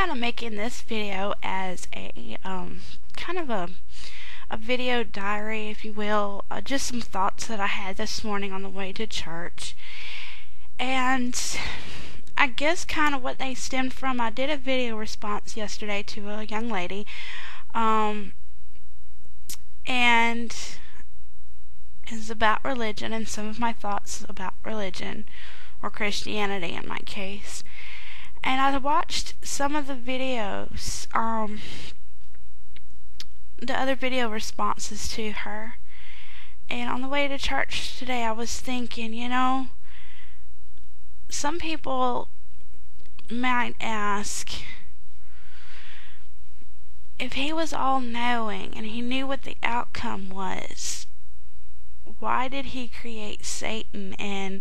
kind of making this video as a kind of a video diary, if you will, just some thoughts that I had this morning on the way to church. And I guess kind of what they stemmed from, I did a video response yesterday to a young lady, and it's about religion and some of my thoughts about religion, or Christianity in my case. And I watched some of the videos, the other video responses to her. And on the way to church today, I was thinking, some people might ask, if he was all-knowing and he knew what the outcome was, why did he create Satan and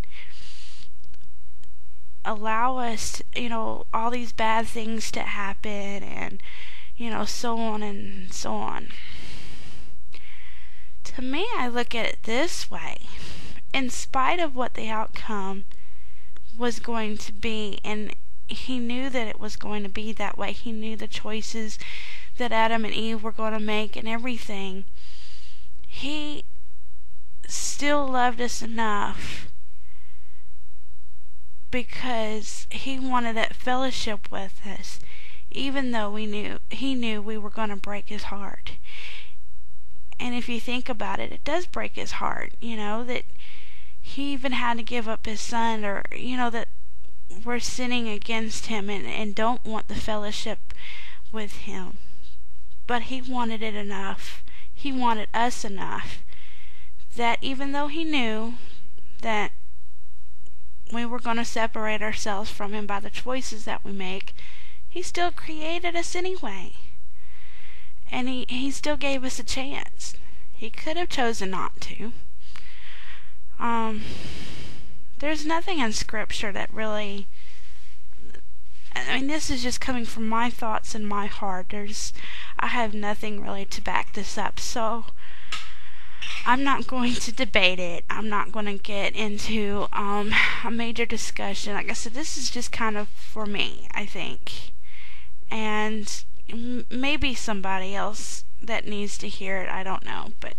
allow us, all these bad things to happen, and, so on and so on? To me, I look at it this way. In spite of what the outcome was going to be, and he knew that it was going to be that way, he knew the choices that Adam and Eve were going to make and everything, he still loved us enough because he wanted that fellowship with us, even though he knew we were going to break his heart. And if you think about it, it does break his heart, that he even had to give up his son, or, that we're sinning against him and don't want the fellowship with him. But he wanted it enough. He wanted us enough that even though he knew that we were going to separate ourselves from him by the choices that we make, he still created us anyway. And he still gave us a chance. He could have chosen not to. There's nothing in Scripture that really, this is just coming from my thoughts and my heart. I have nothing really to back this up, so I'm not going to debate it. I'm not going to get into a major discussion. Like I said, this is just kind of for me, I think. And maybe somebody else that needs to hear it, I don't know. But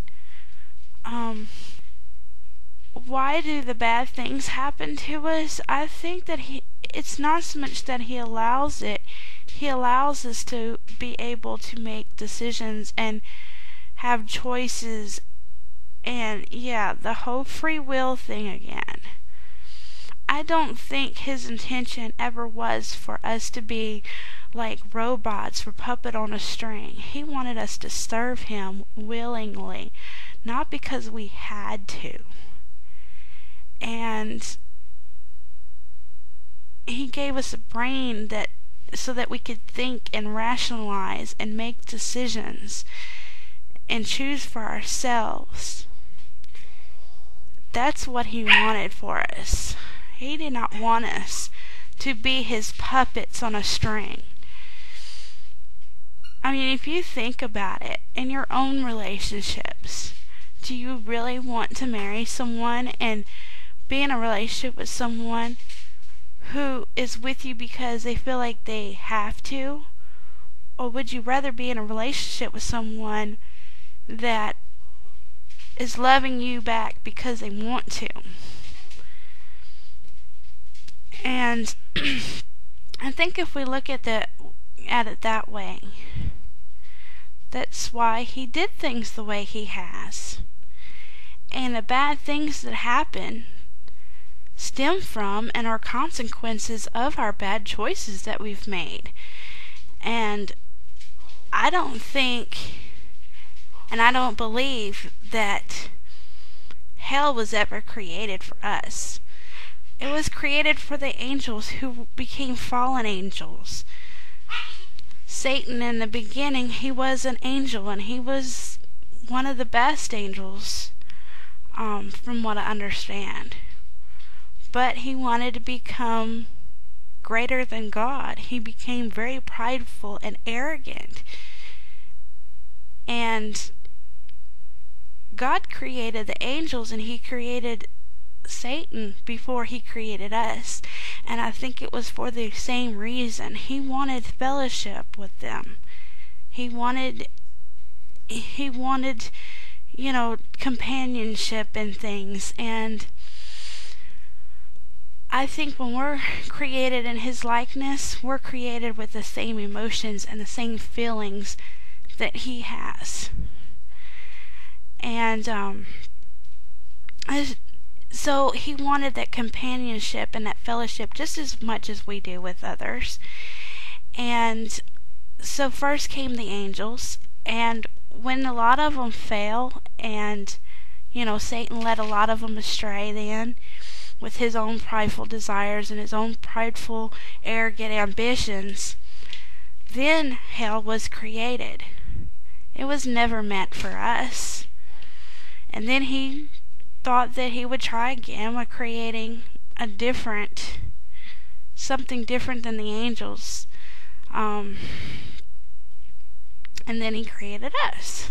why do the bad things happen to us? I think that it's not so much that he allows it. He allows us to be able to make decisions and have choices, and the whole free will thing again. I don't think his intention ever was for us to be like robots or puppet on a string. He wanted us to serve him willingly, not because we had to. And he gave us a brain so that we could think and rationalize and make decisions and choose for ourselves. That's what he wanted for us. He did not want us to be his puppets on a string. If you think about it, in your own relationships, do you really want to marry someone and be in a relationship with someone who is with you because they feel like they have to? Or would you rather be in a relationship with someone that is loving you back because they want to? And I think if we look at it that way, that's why he did things the way he has. And the bad things that happen stem from and are consequences of our bad choices that we've made. And I don't think, and I don't believe that hell was ever created for us. It was created for the angels who became fallen angels. Satan, in the beginning, he was an angel, and he was one of the best angels, from what I understand. But he wanted to become greater than God. He became very prideful and arrogant. And God created the angels, and he created Satan before he created us, and I think it was for the same reason. He wanted fellowship with them. He wanted companionship and things. And I think when we're created in his likeness, we're created with the same emotions and the same feelings that he has. And so he wanted that companionship and that fellowship just as much as we do with others. And so first came the angels, and when a lot of them fail, and Satan led a lot of them astray then with his own prideful desires and his own prideful, arrogant ambitions, then hell was created. It was never meant for us. And then he thought that he would try again with creating something different than the angels. And then he created us.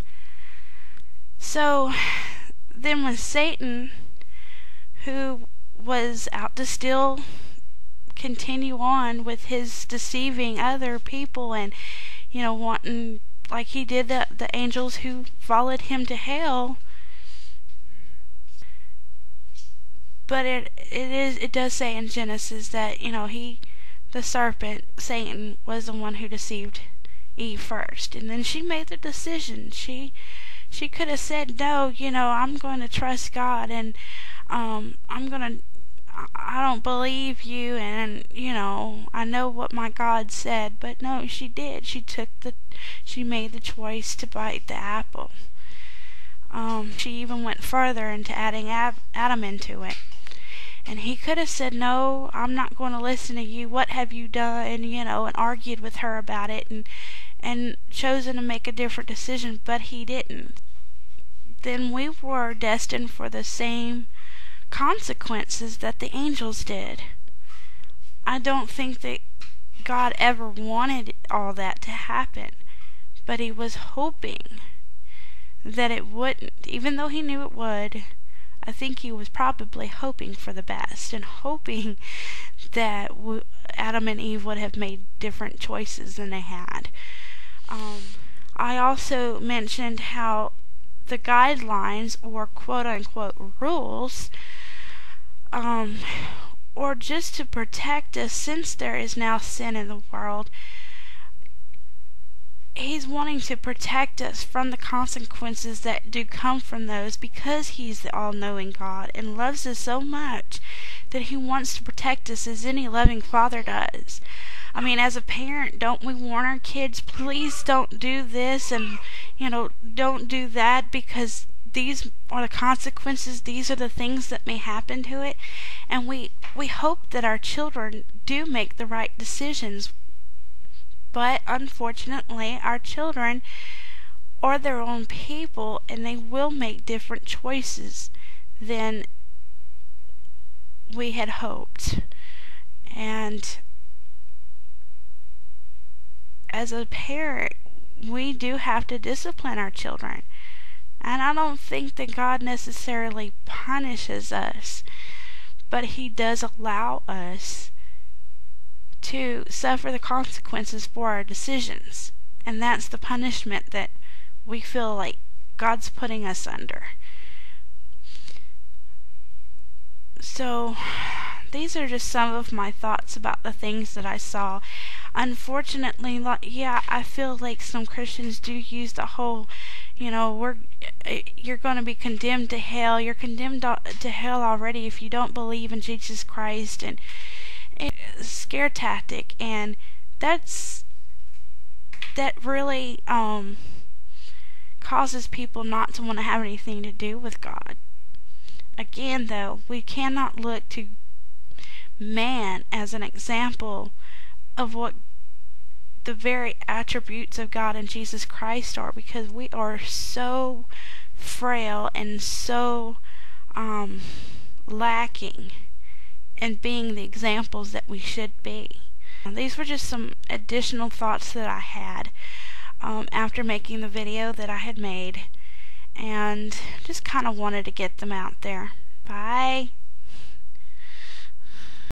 So then when Satan, who was out to still continue on with his deceiving other people and wanting, like he did the angels who followed him to hell, but it does say in Genesis that the serpent, Satan, was the one who deceived Eve first, and then she made the decision. She could have said, no, I'm going to trust God, and I don't believe you, and I know what my God said. But no, she did. She made the choice to bite the apple. She even went further into adding Adam into it. And he could have said, no, I'm not going to listen to you. What have you done? And argued with her about it and chosen to make a different decision, but he didn't. Then we were destined for the same consequences that the angels did. I don't think that God ever wanted all that to happen, but he was hoping that it wouldn't. Even though he knew it would, I think he was probably hoping for the best and hoping that Adam and Eve would have made different choices than they had. I also mentioned how the guidelines, or quote-unquote rules, or just to protect us, since there is now sin in the world, he's wanting to protect us from the consequences that do come from those, because he's the all-knowing God and loves us so much that he wants to protect us as any loving father does. I mean, as a parent, don't we warn our kids, please don't do this and, don't do that, because these are the consequences, these are the things that may happen to it. And we hope that our children do make the right decisions. But unfortunately, our children are their own people, and they will make different choices than we had hoped. And as a parent, we do have to discipline our children. And I don't think that God necessarily punishes us, but he does allow us to suffer the consequences for our decisions. And that's the punishment that we feel like God's putting us under. So these are just some of my thoughts about the things that I saw. Unfortunately, I feel like some Christians do use the whole, you're going to be condemned to hell. You're condemned to hell already if you don't believe in Jesus Christ, and scare tactic, and that really causes people not to want to have anything to do with God. Again, though, we cannot look to man as an example of what the very attributes of God and Jesus Christ are, because we are so frail and so lacking in being the examples that we should be. These were just some additional thoughts that I had after making the video that I had made, and just kind of wanted to get them out there. Bye.